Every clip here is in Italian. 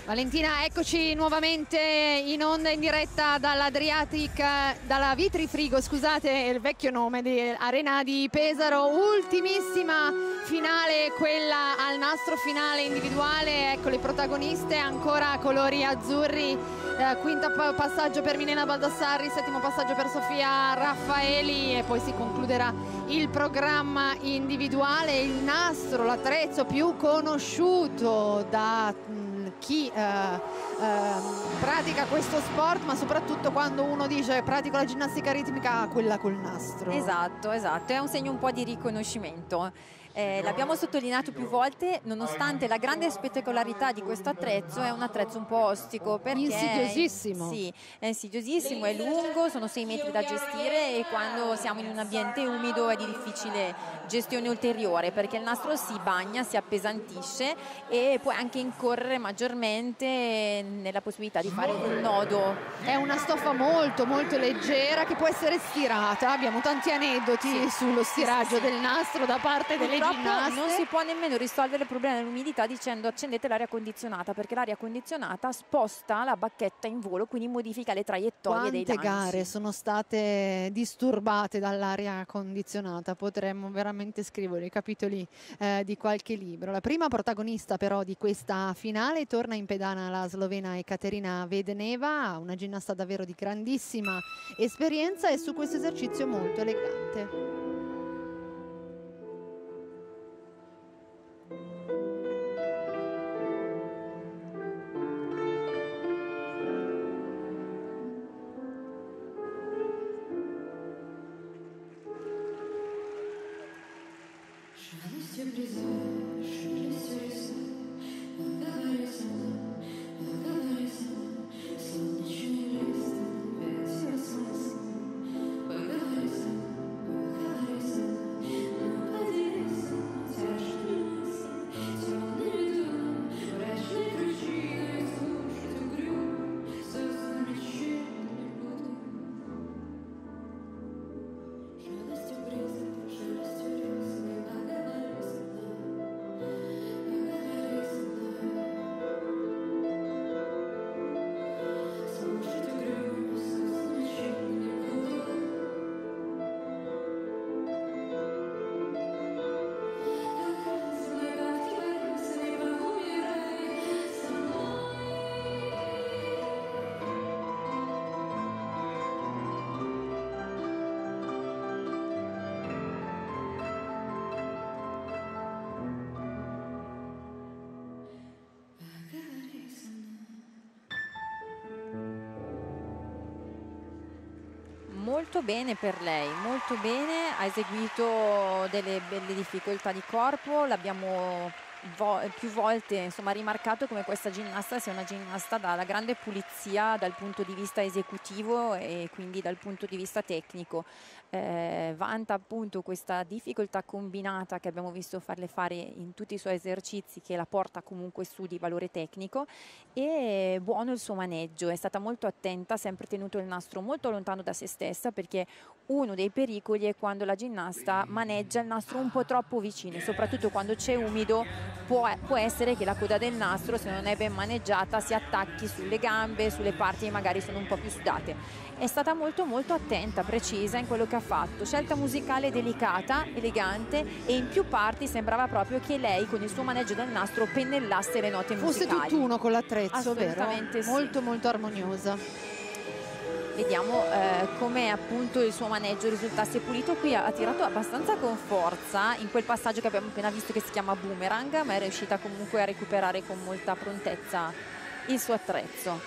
Valentina, eccoci nuovamente in onda in diretta dall'Adriatic, dalla Vitrifrigo, scusate il vecchio nome di Arena di Pesaro. Ultimissima finale, quella al nastro finale individuale. Ecco le protagoniste, ancora colori azzurri. Quinta passaggio per Milena Baldassarri, settimo passaggio per Sofia Raffaeli e poi si concluderà il programma individuale. Il nastro, l'attrezzo più conosciuto da chi pratica questo sport, ma soprattutto quando uno dice pratico la ginnastica ritmica, quella col nastro. Esatto, è un segno un po' di riconoscimento. L'abbiamo sottolineato più volte, nonostante la grande spettacolarità di questo attrezzo, è un attrezzo un po' ostico perché insidiosissimo. Sì, è insidiosissimo, è lungo, sono 6 metri da gestire e quando siamo in un ambiente umido è di difficile gestione ulteriore perché il nastro si bagna, si appesantisce e puoi anche incorrere maggiormente nella possibilità di fare un nodo. È una stoffa molto molto leggera che può essere stirata. Abbiamo tanti aneddoti sullo stiraggio del nastro da parte delle ginnaste. Non si può nemmeno risolvere il problema dell'umidità dicendo accendete l'aria condizionata, perché l'aria condizionata sposta la bacchetta in volo, quindi modifica le traiettorie dei lanci. Quante gare sono state disturbate dall'aria condizionata? Potremmo veramente scrivere i capitoli di qualche libro. La prima protagonista però di questa finale torna in pedana la slovena Ekaterina Vedeneva, una ginnasta davvero di grandissima esperienza e su questo esercizio molto elegante. Molto bene per lei, molto bene, ha eseguito delle belle difficoltà di corpo, l'abbiamo più volte insomma rimarcato come questa ginnasta sia una ginnasta dalla grande pulizia dal punto di vista esecutivo e quindi dal punto di vista tecnico. Vanta appunto questa difficoltà combinata che abbiamo visto farle fare in tutti i suoi esercizi, che la porta comunque su di valore tecnico, e buono il suo maneggio, è stata molto attenta, ha sempre tenuto il nastro molto lontano da se stessa, perché uno dei pericoli è quando la ginnasta maneggia il nastro un po' troppo vicino, soprattutto quando c'è umido può essere che la coda del nastro, se non è ben maneggiata, si attacchi sulle gambe, sulle parti che magari sono un po' più sudate. È stata molto molto attenta, precisa in quello che ha fatto, scelta musicale delicata, elegante, e in più parti sembrava proprio che lei con il suo maneggio del nastro pennellasse le note musicali. Fosse tutt'uno con l'attrezzo, vero? Sì. Molto molto armoniosa. Vediamo come appunto il suo maneggio risultasse pulito. Qui ha tirato abbastanza con forza in quel passaggio che abbiamo appena visto che si chiama boomerang, ma è riuscita comunque a recuperare con molta prontezza il suo attrezzo.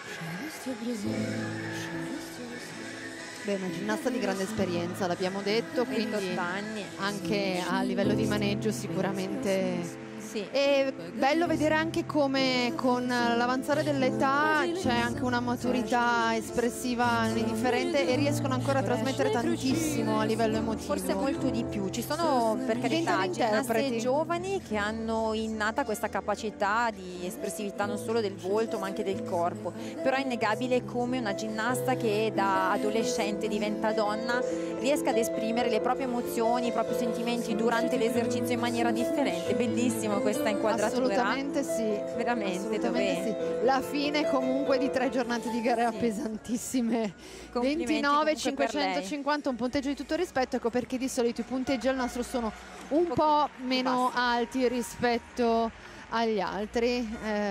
Beh, una ginnasta di grande esperienza, l'abbiamo detto, quindi anni. Anche a livello di maneggio sicuramente. Sì. È bello vedere anche come con l'avanzare dell'età c'è anche una maturità espressiva differente e riescono ancora a trasmettere tantissimo a livello emotivo. Forse molto di più. Ci sono per carità ginnaste giovani che hanno innata questa capacità di espressività non solo del volto ma anche del corpo, però è innegabile come una ginnasta che da adolescente diventa donna riesca ad esprimere le proprie emozioni, i propri sentimenti durante l'esercizio in maniera differente. Bellissimo benissimo questa inquadratura. Assolutamente sì. Veramente, assolutamente sì. La fine comunque di 3 giornate di gara pesantissime. 29.550, un punteggio di tutto rispetto. Ecco perché di solito i punteggi al nostro sono un po' meno alti rispetto agli altri.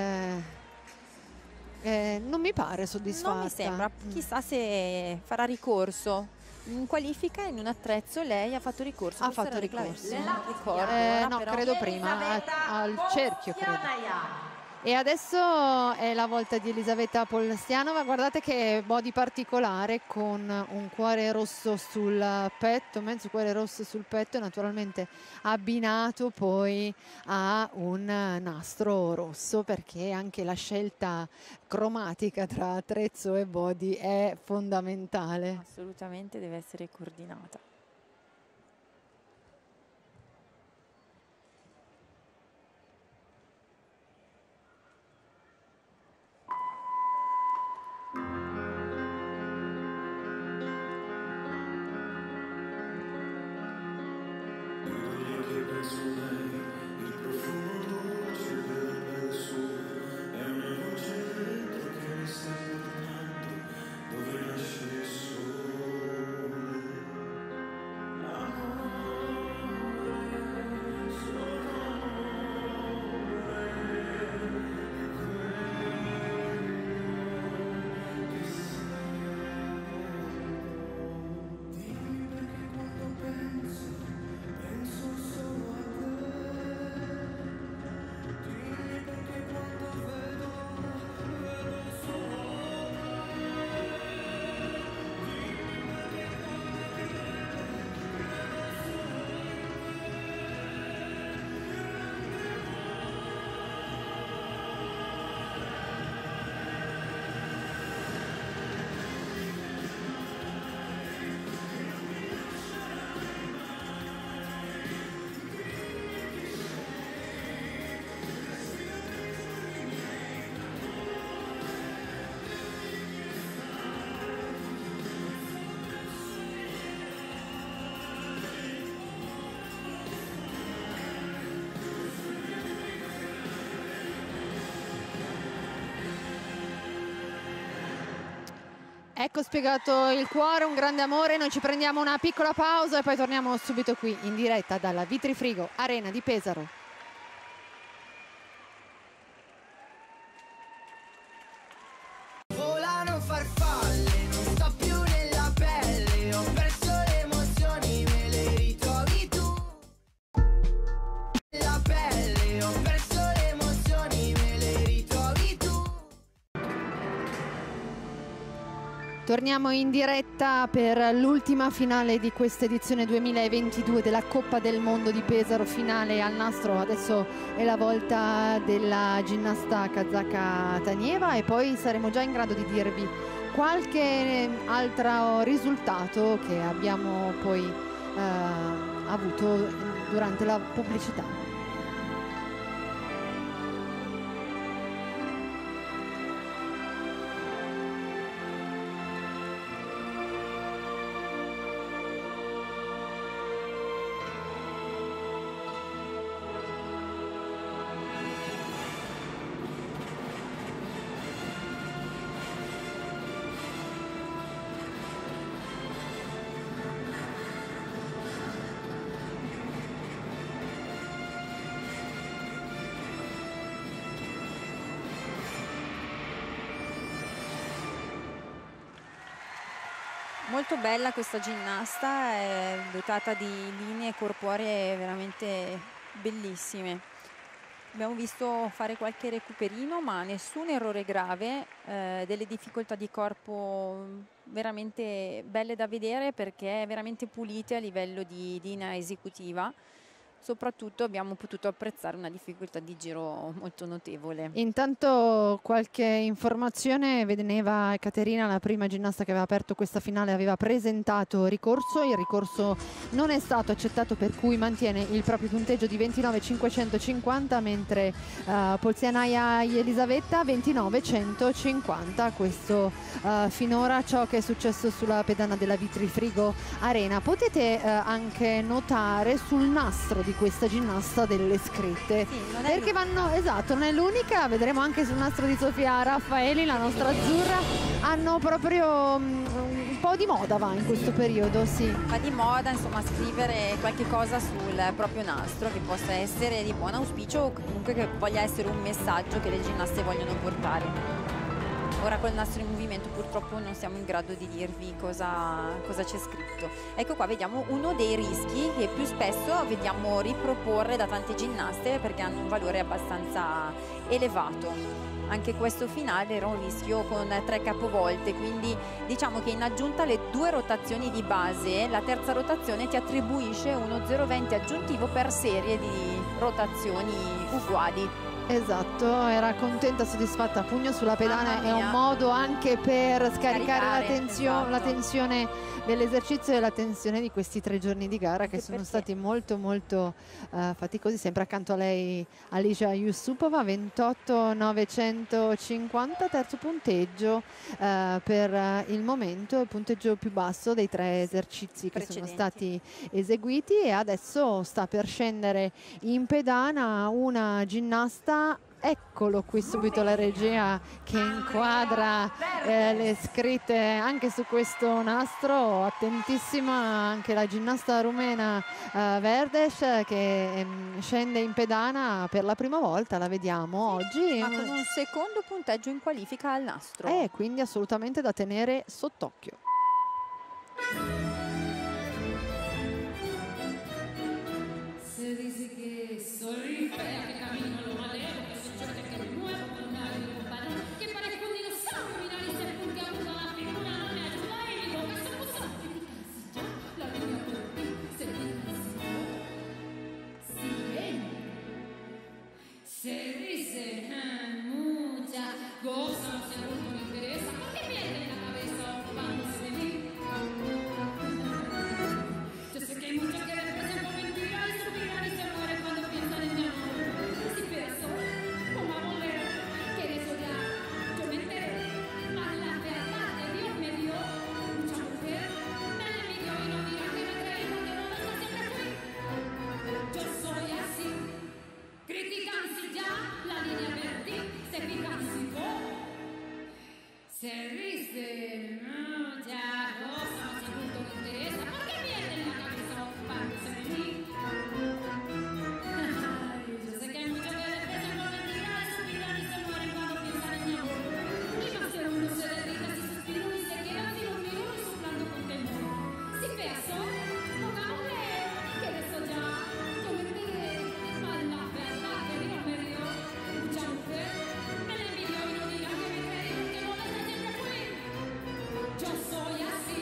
Non mi pare soddisfatta. Non mi sembra, chissà se farà ricorso. In qualifica, in un attrezzo, lei ha fatto ricorso. Ha fatto ricorso. No, però credo prima, al cerchio credo. E adesso è la volta di Elisaveta Polstianova. Guardate che body particolare, con un cuore rosso sul petto, mezzo cuore rosso sul petto, e naturalmente abbinato poi a un nastro rosso, perché anche la scelta cromatica tra attrezzo e body è fondamentale. Assolutamente deve essere coordinata. Ecco spiegato il cuore, un grande amore. Noi ci prendiamo una piccola pausa e poi torniamo subito qui in diretta dalla Vitrifrigo Arena di Pesaro. Volano farfalle, non sto più nella pelle, ho perso le emozioni, me le ritrovi tu. La pelle, ho perso le emozioni, me le ritrovi tu. Torniamo in diretta per l'ultima finale di questa edizione 2022 della Coppa del Mondo di Pesaro, finale al nastro. Adesso è la volta della ginnasta kazaka Taniyeva e poi saremo già in grado di dirvi qualche altro risultato che abbiamo poi avuto durante la pubblicità. Molto bella questa ginnasta, è dotata di linee corporee veramente bellissime. Abbiamo visto fare qualche recuperino, ma nessun errore grave, delle difficoltà di corpo veramente belle da vedere, perché veramente pulite a livello di linea esecutiva. Soprattutto abbiamo potuto apprezzare una difficoltà di giro molto notevole. Intanto qualche informazione: vedeva Caterina, la prima ginnasta che aveva aperto questa finale, aveva presentato ricorso, il ricorso non è stato accettato, per cui mantiene il proprio punteggio di 29.550, mentre Polzianaia Elisavetta 29.150. Questo finora ciò che è successo sulla pedana della Vitrifrigo Arena. Potete anche notare sul nastro di questa ginnasta delle scritte, Sì, non è perché vanno, esatto, non è l'unica, vedremo anche sul nastro di Sofia Raffaeli, la nostra azzurra, hanno proprio un po' di moda va in questo periodo, sì. Va di moda, insomma, scrivere qualche cosa sul proprio nastro che possa essere di buon auspicio o comunque che voglia essere un messaggio che le ginnaste vogliono portare. Ora col nastro in movimento purtroppo non siamo in grado di dirvi cosa c'è scritto. Ecco qua, vediamo uno dei rischi che più spesso vediamo riproporre da tante ginnaste perché hanno un valore abbastanza elevato. Anche questo finale era un rischio con 3 capovolte, quindi diciamo che in aggiunta alle 2 rotazioni di base, la terza rotazione ti attribuisce uno 0,20 aggiuntivo per serie di rotazioni uguali. Esatto, era contenta, soddisfatta, pugno sulla pedana, Mamma è un mia. modo anche per scaricare Esatto. la tensione dell'esercizio e la tensione di questi 3 giorni di gara che Anche sono perché- stati molto faticosi. Sempre accanto a lei Alicia Yusupova, 28.950, terzo punteggio per il momento, il punteggio più basso dei 3 esercizi che sono stati eseguiti, e adesso sta per scendere in pedana una ginnasta. Eccolo qui subito la regia che inquadra le scritte anche su questo nastro, attentissima anche la ginnasta rumena Verdes che scende in pedana per la prima volta, la vediamo oggi. Ma con un secondo punteggio in qualifica al nastro. Quindi assolutamente da tenere sott'occhio. Se dice que soy fea, que camino lo maleo, que soy choque, que me muevo con una compadre, que parezco un dinosaurio, mi nariz es puntiaguda, la figura no me ayuda y mi boca se puso casi ya, la línea por ti se dice muchas cosas, no sé cuánto me interesa, porque pierde la cabeza ocupándose de mí. Yo sé que hay muchos que desprecian por mentira y suspiran y se mueren cuando piensan en mi amor. Si pienso, como a volver, que de eso ya yo me enteré. Más la verdad que Dios me dio, mucha mujer me envidió y no dirán que me creí porque no lo siempre fui. Yo soy así, critican si ya la línea perdí, se fijan si vos se dice muchas cosas, no sé cuánto me interesa, porque pierden la cabeza ocupándose de mí. Ay, yo sé que hay muchos que desprecian por mentira, suspiran y se mueren cuando piensan en mi amor. Y más de uno se derrita si suspiro y se queda si lo miro y soplando con temor. Si peso, pongámosle, que de eso ya yo me enteré. Más la verdad que Dios me dio, mucha mujer me la envidió y no dirán que me creí porque no desde siempre fui. Yo soy así.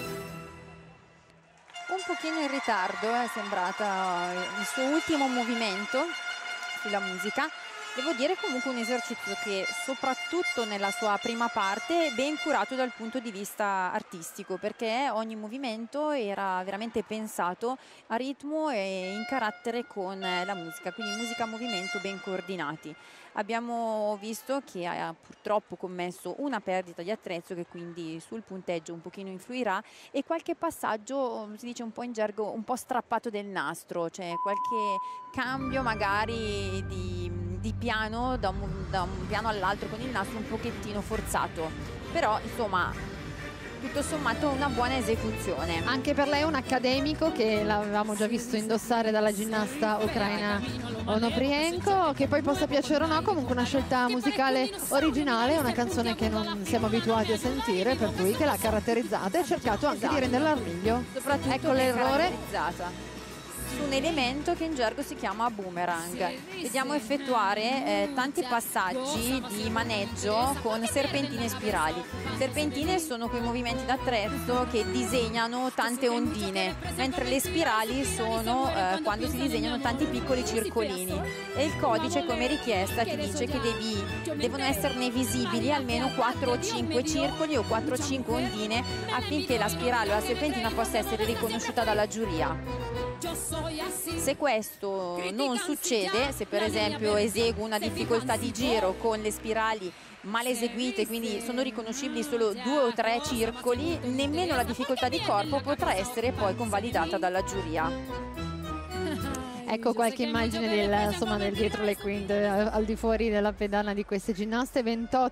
Un pochino in ritardo è sembrata il suo ultimo movimento sulla musica. Devo dire comunque un esercizio che soprattutto nella sua prima parte è ben curato dal punto di vista artistico, perché ogni movimento era veramente pensato a ritmo e in carattere con la musica, quindi musica-movimento ben coordinati. Abbiamo visto che ha purtroppo commesso una perdita di attrezzo che quindi sul punteggio un pochino influirà, e qualche passaggio, si dice un po' in gergo, un po' strappato del nastro, cioè qualche cambio magari di piano da un piano all'altro con il nastro un pochettino forzato, però insomma tutto sommato una buona esecuzione. Anche per lei è un accademico che l'avevamo già visto indossare dalla ginnasta ucraina Onoprienko, che poi possa piacere o no, comunque una scelta musicale originale, una canzone che non siamo abituati a sentire, per cui che l'ha caratterizzata e ha cercato anche di renderla al meglio. Soprattutto ecco l'errore su un elemento che in gergo si chiama boomerang. Vediamo effettuare tanti passaggi di maneggio con serpentine e spirali. Serpentine sono quei movimenti d'attrezzo che disegnano tante ondine, mentre le spirali sono quando si disegnano tanti piccoli circolini, e il codice come richiesta ti dice che devono esserne visibili almeno 4 o 5 circoli o 4 o 5 ondine affinché la spirale o la serpentina possa essere riconosciuta dalla giuria. Se questo non succede, se per esempio eseguo una difficoltà di giro con le spirali mal eseguite, quindi sono riconoscibili solo 2 o 3 circoli, nemmeno la difficoltà di corpo potrà essere poi convalidata dalla giuria. Ecco qualche immagine del dietro le quinte, al di fuori della pedana di queste ginnaste.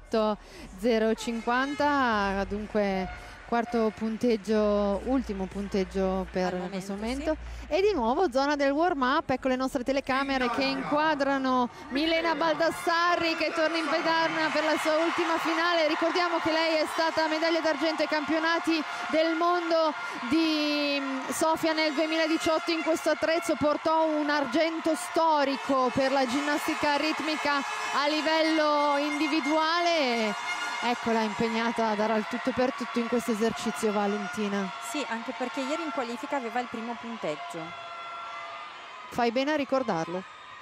28.050, dunque quarto punteggio, ultimo punteggio per questo momento. Sì. E di nuovo zona del warm up, ecco le nostre telecamere che inquadrano Milena Baldassarri che torna in pedana per la sua ultima finale. Ricordiamo che lei è stata medaglia d'argento ai campionati del mondo di Sofia nel 2018. In questo attrezzo portò un argento storico per la ginnastica ritmica a livello individuale. Eccola impegnata a dare il tutto per tutto in questo esercizio, Valentina. Sì, anche perché ieri in qualifica aveva il primo punteggio. Fai bene a ricordarlo.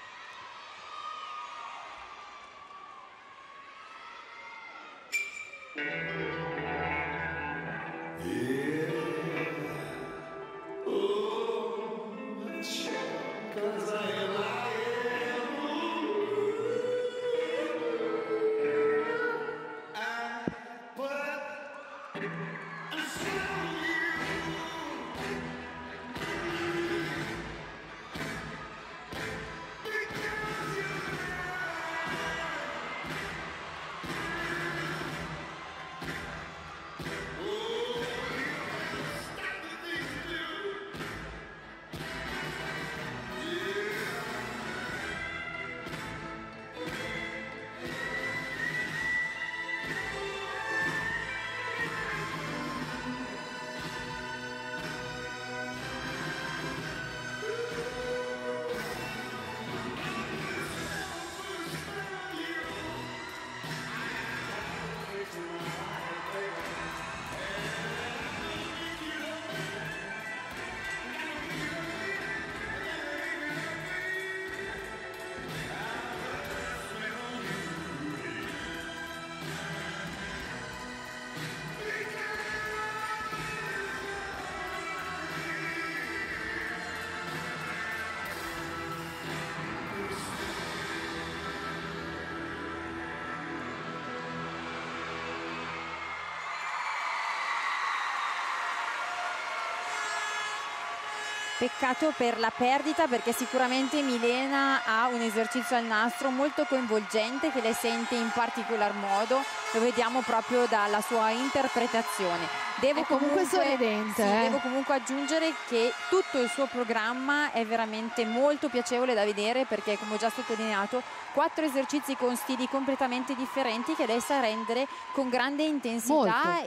Peccato per la perdita, perché sicuramente Milena ha un esercizio al nastro molto coinvolgente che lei sente in particolar modo, lo vediamo proprio dalla sua interpretazione. Devo comunque sorridente. Sì, devo comunque aggiungere che tutto il suo programma è veramente molto piacevole da vedere, perché come ho già sottolineato 4 esercizi con stili completamente differenti che lei sa rendere con grande intensità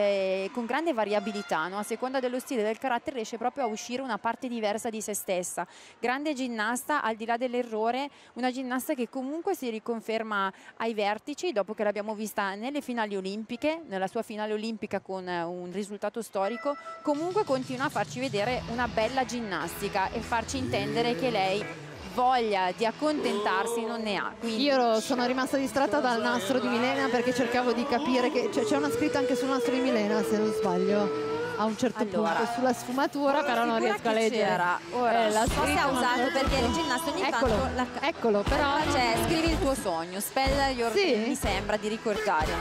e con grande variabilità, no? A seconda dello stile e del carattere riesce proprio a uscire una parte diversa di se stessa. Grande ginnasta, al di là dell'errore, una ginnasta che comunque si riconferma ai vertici dopo che l'abbiamo vista nelle finali olimpiche, nella sua finale olimpica con un risultato storico. Comunque continua a farci vedere una bella ginnastica e farci intendere che lei voglia di accontentarsi non ne ha. Quindi io sono rimasta distratta dal nastro di Milena perché cercavo di capire che c'è una scritta anche sul nastro di Milena, se non sbaglio, a un certo punto sulla sfumatura, però non riesco a leggere. Ora la scritta ha usato perché il ginnasta ogni tanto eccolo, però cioè, scrivi il tuo sogno, spell your mi sembra di ricordare.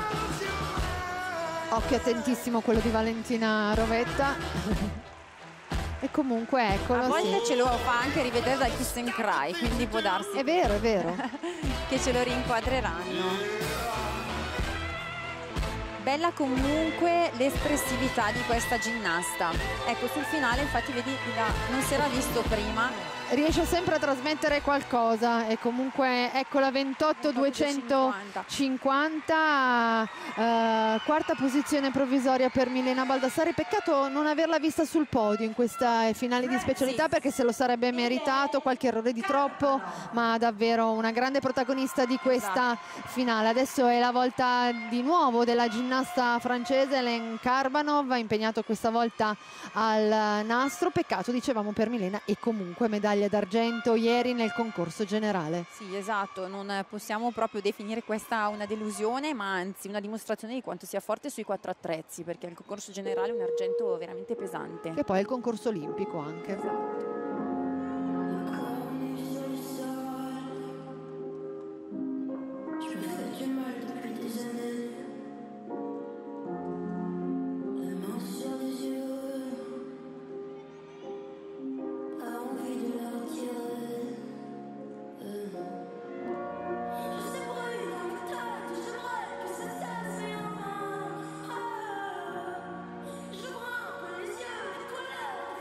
Occhio attentissimo quello di Valentina Rovetta. E comunque eccolo. A volte ce lo fa anche rivedere dal Kiss and Cry, quindi può darsi. È vero che ce lo rinquadreranno. Bella comunque l'espressività di questa ginnasta. Ecco, sul finale infatti vedi non si era visto prima. Riesce sempre a trasmettere qualcosa e comunque eccola 28.250, quarta posizione provvisoria per Milena Baldassarri. Peccato non averla vista sul podio in questa finale di specialità, perché se lo sarebbe meritato, qualche errore di troppo, ma davvero una grande protagonista di questa finale. Adesso è la volta di nuovo della ginnasta francese Hélène Karbanov, impegnato questa volta al nastro. Peccato, dicevamo, per Milena, e comunque medaglia d'argento ieri nel concorso generale. Sì, esatto, non possiamo proprio definire questa una delusione, ma anzi una dimostrazione di quanto sia forte sui 4 attrezzi, perché il concorso generale è un argento veramente pesante. E poi il concorso olimpico anche. Esatto. Envie de leur dire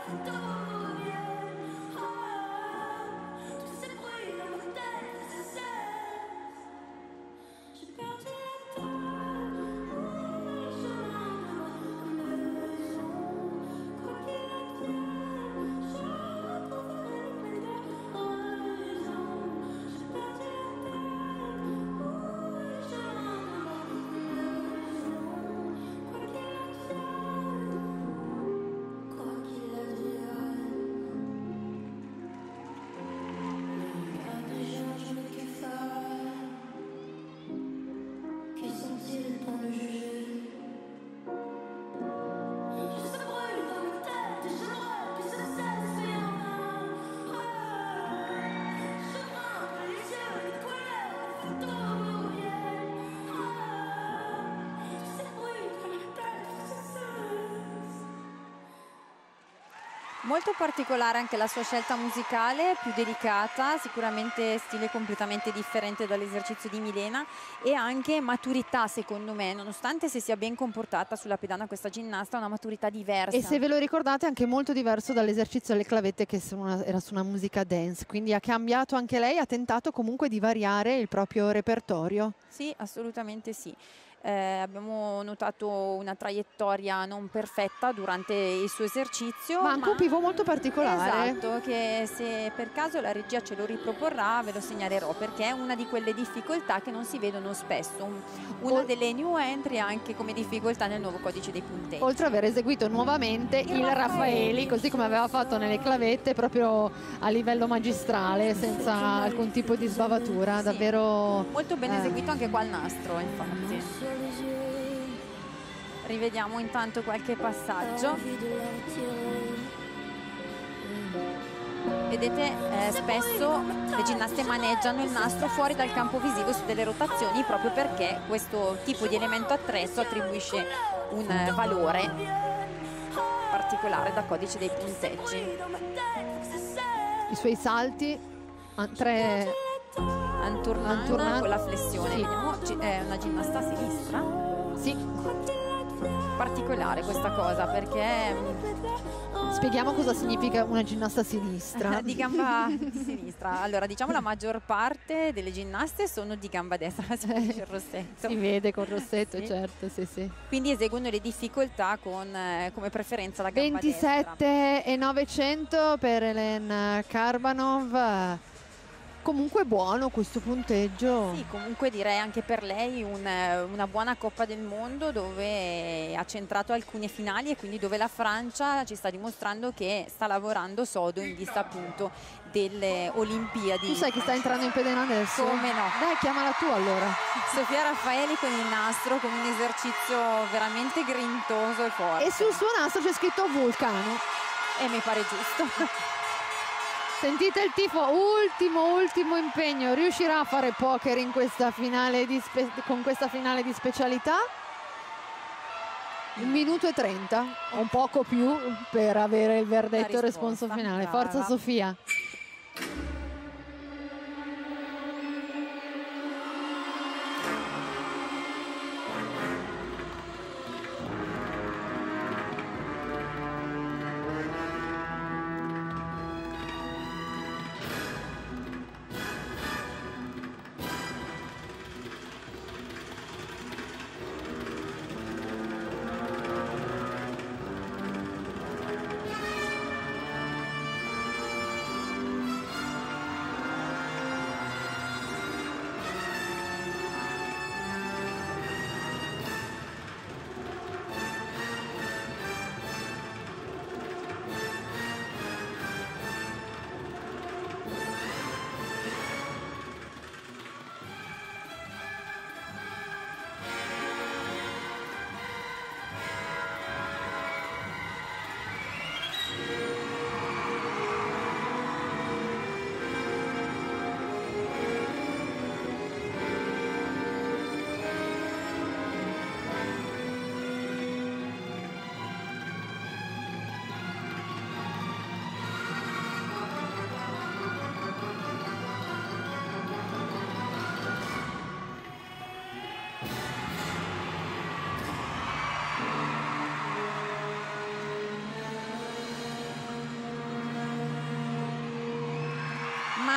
Molto particolare anche la sua scelta musicale, più delicata, sicuramente stile completamente differente dall'esercizio di Milena, e anche maturità secondo me, nonostante si sia ben comportata sulla pedana questa ginnasta, una maturità diversa. E se ve lo ricordate anche molto diverso dall'esercizio alle clavette che era su una musica dance, quindi ha cambiato anche lei, ha tentato comunque di variare il proprio repertorio. Sì, assolutamente sì. Abbiamo notato una traiettoria non perfetta durante il suo esercizio, ma anche un pivot molto particolare. Esatto, che se per caso la regia ce lo riproporrà ve lo segnalerò, perché è una di quelle difficoltà che non si vedono spesso, una delle new entry anche come difficoltà nel nuovo codice dei punteggi. Oltre ad aver eseguito nuovamente il Raffaeli, così come aveva fatto nelle clavette, proprio a livello magistrale, senza alcun tipo di sbavatura, sì. Davvero molto ben eseguito anche qua al nastro, infatti. Rivediamo intanto qualche passaggio. Vedete, spesso le ginnaste maneggiano il nastro fuori dal campo visivo su delle rotazioni, proprio perché questo tipo di elemento attrezzo attribuisce un valore particolare da codice dei punteggi. I suoi salti, tre Antournant con la flessione, sì. Vediamo, è una ginnasta a sinistra? Sì. Particolare questa cosa, perché spieghiamo cosa significa una ginnasta a sinistra. Di gamba di sinistra. Allora, diciamo la maggior parte delle ginnaste sono di gamba destra, il rossetto. Si vede col rossetto, sì. Certo, sì, sì. Quindi eseguono le difficoltà con come preferenza la gamba 27.900 per Helen Karbanov. Comunque buono questo punteggio. Sì, comunque direi anche per lei una buona Coppa del Mondo, dove ha centrato alcune finali e quindi dove la Francia ci sta dimostrando che sta lavorando sodo in vista appunto delle Olimpiadi. Tu sai chi sta entrando in pedana adesso? Come no? Dai, chiamala tu allora. Sofia Raffaeli con il nastro, con un esercizio veramente grintoso e forte. E sul suo nastro c'è scritto Vulcano. E mi pare giusto. Sentite il tifo, ultimo impegno, riuscirà a fare poker in questa finale con questa finale di specialità? 1 minuto e 30, un poco più per avere il verdetto responso finale. Brava. Forza Sofia.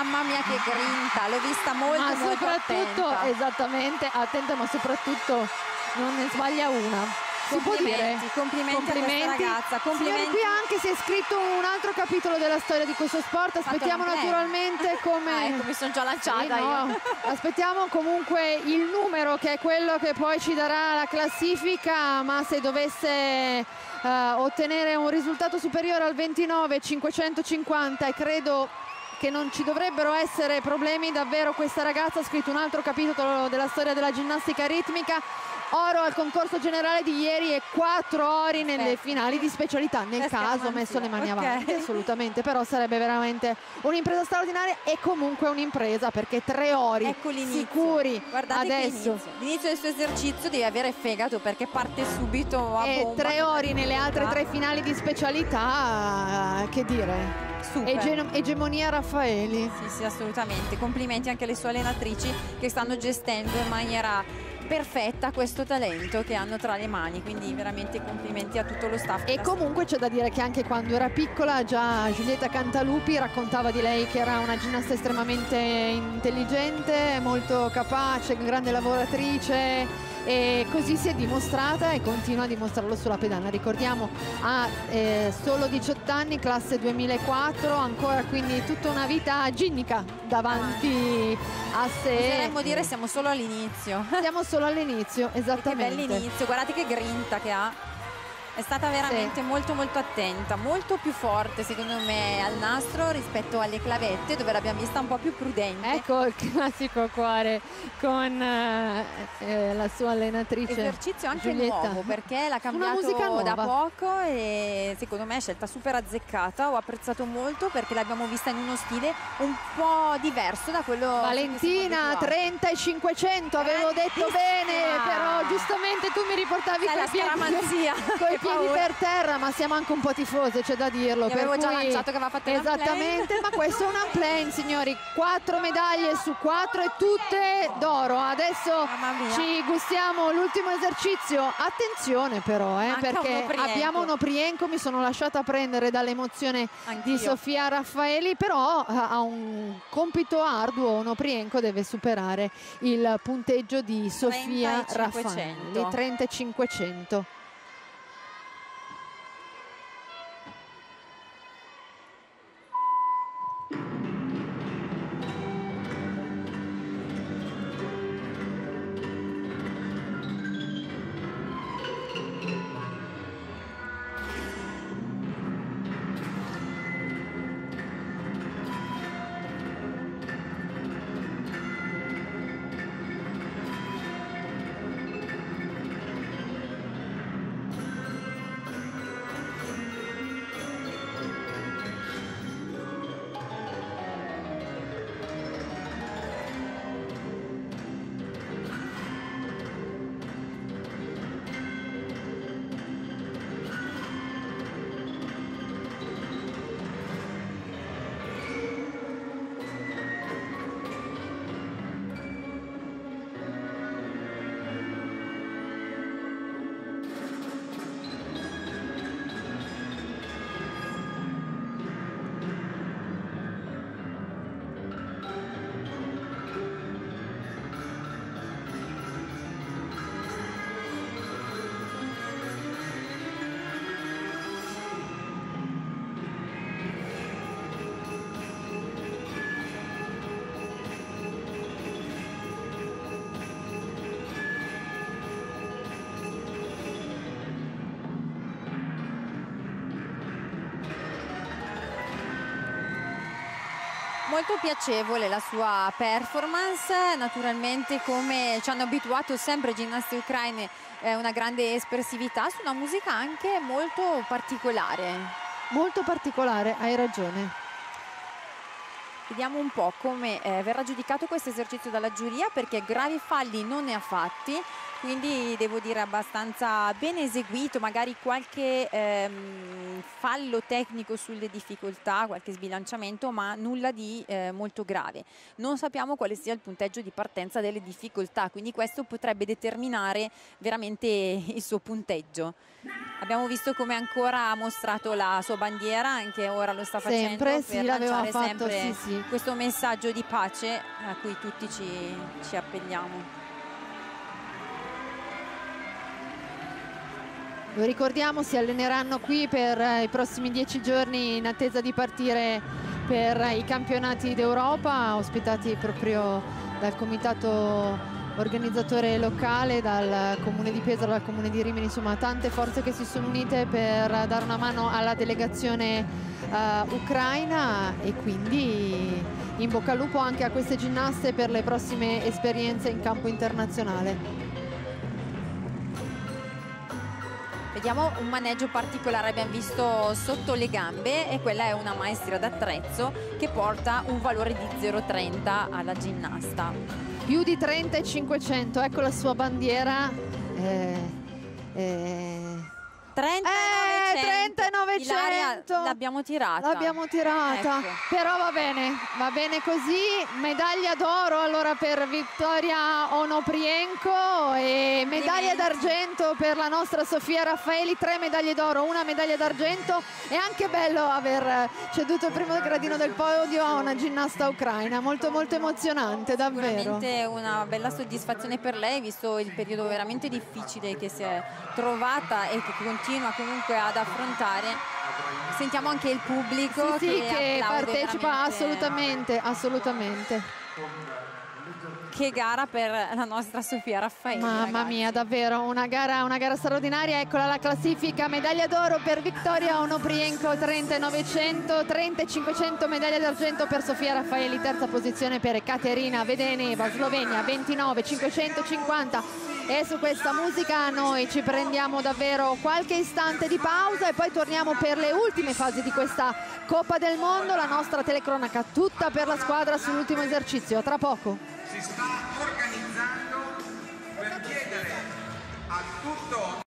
Mamma mia che grinta, l'ho vista molto ma molto soprattutto, attenta. esattamente, attenta, ma soprattutto non ne sbaglia una. Si può dire? Complimenti a questa ragazza, complimenti. Signori, qui anche si è scritto un altro capitolo della storia di questo sport. Aspettiamo naturalmente come... ecco, mi sono già lanciata Sì, no. io. Aspettiamo comunque il numero, che è quello che poi ci darà la classifica, ma se dovesse ottenere un risultato superiore al 29.550, e credo che non ci dovrebbero essere problemi, davvero questa ragazza ha scritto un altro capitolo della storia della ginnastica ritmica. Oro al concorso generale di ieri e 4 ori nelle finali di specialità. Nel caso ho messo le mani avanti, assolutamente, però sarebbe veramente un'impresa straordinaria, e comunque un'impresa, perché 3 ori ecco sicuri. Guardate adesso l'inizio del suo esercizio devi avere fegato, perché parte subito a e bomba. 3 ori nelle altre 3 finali di specialità, che dire, egemonia Raffaeli. Sì, assolutamente. Complimenti anche alle sue allenatrici che stanno gestendo in maniera perfetta questo talento che hanno tra le mani, quindi veramente complimenti a tutto lo staff. E comunque c'è da dire che anche quando era piccola già Giulietta Cantalupi raccontava di lei che era una ginnasta estremamente intelligente, molto capace, grande lavoratrice, e così si è dimostrata e continua a dimostrarlo sulla pedana. Ricordiamo, ha solo 18 anni, classe 2004, ancora quindi tutta una vita ginnica davanti a sé. Potremmo dire siamo solo all'inizio. Siamo solo all'inizio, esattamente. Che bell'inizio, guardate che grinta che ha. È stata veramente molto molto attenta, molto più forte secondo me al nastro rispetto alle clavette, dove l'abbiamo vista un po' più prudente. Ecco il classico cuore con la sua allenatrice. Esercizio anche Giulietta. nuovo, perché l'ha cambiato da poco e secondo me è scelta super azzeccata. Ho apprezzato molto perché l'abbiamo vista in uno stile un po' diverso da quello. Valentina 30 e 500, avevo detto bene, però giustamente tu mi riportavi la scaramanzia. Piedi per terra, ma siamo anche un po' tifose, c'è da dirlo. Gli avevo già lanciato che aveva fatto esattamente, ma questo è un unplane, signori. 4 medaglie su 4 e tutte d'oro. Adesso ci gustiamo l'ultimo esercizio. Attenzione però, perché abbiamo un oprienco. Mi sono lasciata prendere dall'emozione di Sofia Raffaeli, però ha un compito arduo. Un oprienco deve superare il punteggio di Sofia Raffaeli, 30 e 500. Molto piacevole la sua performance, naturalmente come ci hanno abituato sempre ginnaste ucraine, una grande espressività su una musica anche molto particolare. Molto particolare, hai ragione. Vediamo un po' come verrà giudicato questo esercizio dalla giuria, perché gravi falli non ne ha fatti, quindi devo dire abbastanza ben eseguito, magari qualche fallo tecnico sulle difficoltà, qualche sbilanciamento, ma nulla di molto grave. Non sappiamo quale sia il punteggio di partenza delle difficoltà, quindi questo potrebbe determinare veramente il suo punteggio. Abbiamo visto come ancora ha mostrato la sua bandiera, anche ora lo sta facendo, sempre, per lanciare sempre sì, sì. questo messaggio di pace a cui tutti ci appelliamo. Lo ricordiamo, si alleneranno qui per i prossimi 10 giorni in attesa di partire per i campionati d'Europa, ospitati proprio dal comitato organizzatore locale, dal comune di Pesaro, dal comune di Rimini, insomma tante forze che si sono unite per dare una mano alla delegazione ucraina, e quindi in bocca al lupo anche a queste ginnaste per le prossime esperienze in campo internazionale. Vediamo un maneggio particolare, abbiamo visto sotto le gambe, e quella è una maestria d'attrezzo che porta un valore di 0,30 alla ginnasta. Più di 30 e 500, ecco la sua bandiera. 30 e 900. L'abbiamo tirata. L'abbiamo tirata, ecco. Però va bene così. Medaglia d'oro allora per Viktoria Onoprienko e medaglia d'argento per la nostra Sofia Raffaeli. 3 medaglie d'oro, 1 medaglia d'argento. È anche bello aver ceduto il primo gradino del podio a una ginnasta ucraina, molto emozionante, davvero. Sicuramente una bella soddisfazione per lei, visto il periodo veramente difficile che si è trovata e che continua comunque ad affrontare. Sentiamo anche il pubblico che partecipa, veramente. assolutamente. Che gara per la nostra Sofia Raffaeli. Mamma mia, davvero una gara straordinaria. Eccola la classifica: medaglia d'oro per Viktoria Onoprienko 30 e 900, 30 e 500 medaglia d'argento per Sofia Raffaeli, terza posizione per Caterina Vedeneva, Slovenia, 29 550. E su questa musica noi ci prendiamo davvero qualche istante di pausa e poi torniamo per le ultime fasi di questa Coppa del Mondo. La nostra telecronaca tutta per la squadra sull'ultimo esercizio. A tra poco. Si sta organizzando per chiedere a tutto